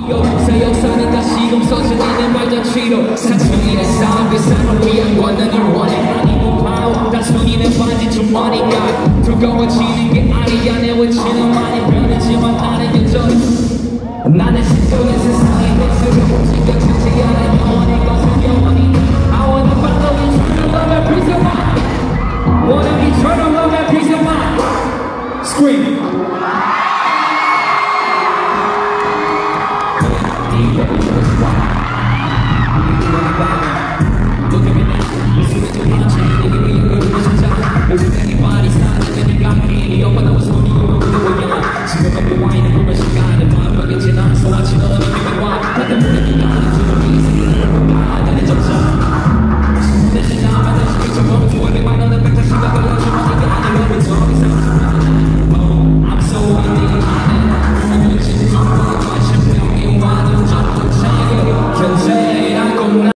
새 역사는 다시금 써지는 발자취로 사춘기의 싸움 그 사람 위한 권능을 원해 아니고 파워 단순히 내 반지 주머니가 두꺼워지는 게 아니야 내 외치는 많이 변했지만 나는 여전히 나는 시종의 세상에 내 스스로 움직여지지 않아 영원히 것은 영원히 I wanna follow eternal love and peace of mind Wanna eternal love and peace of mind Scream 지금 와인을 보면 시간을 마음먹겠지 난 소화치 너는 이미 와 나도 모르게